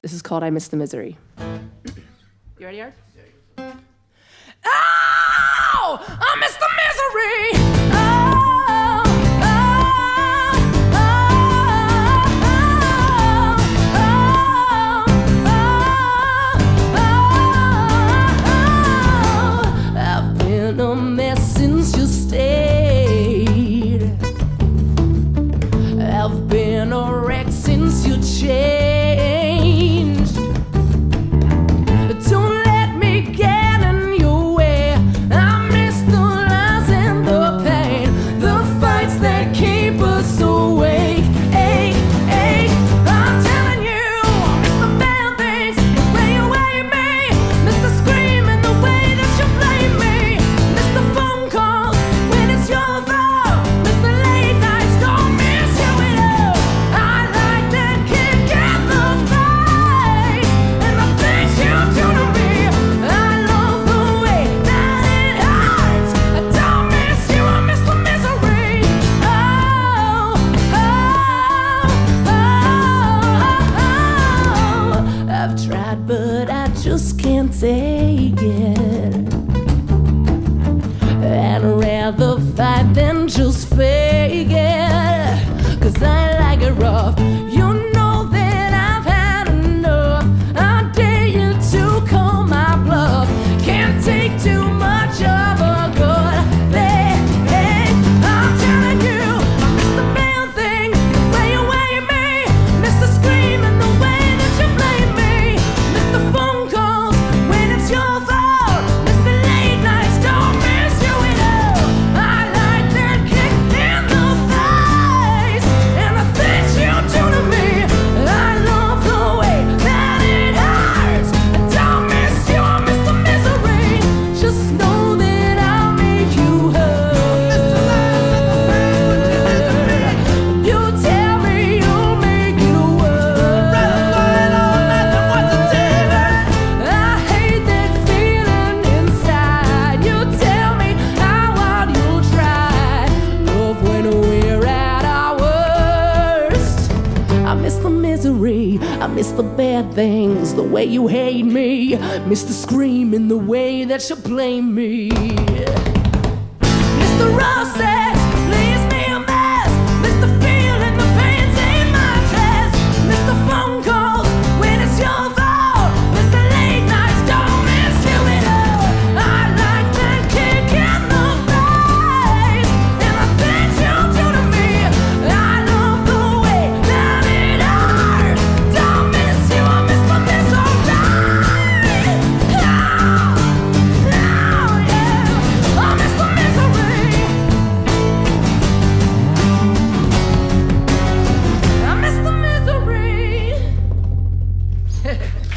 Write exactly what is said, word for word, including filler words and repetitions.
This is called I Miss the Misery. You ready, Art? Oh, I miss the misery. Oh, oh, oh, oh, oh, oh. I've been a mess since you stayed. I've been a wreck since you changed. But I just can't take it. I'd rather fight than just fake it, 'cause I like it rough. You know that I've had enough. I dare you to call my bluff. Can't take too much of a good thing. I'm telling you, I miss the bad thing, the way you weigh me, miss the scream and the way that you blame me. I miss the bad things, the way you hate me. Miss the scream in the way that you blame me. Miss the roses, leaves me a mess. Miss the feeling, the pain's in my chest. Miss the phone calls when it's your fault. Miss the late nights, don't miss you at all. I like that kick in the face and the things you do to me. I love the way that it hurts. Don't miss you, I miss the misery. Oh, oh, yeah, I miss the misery. I miss the misery.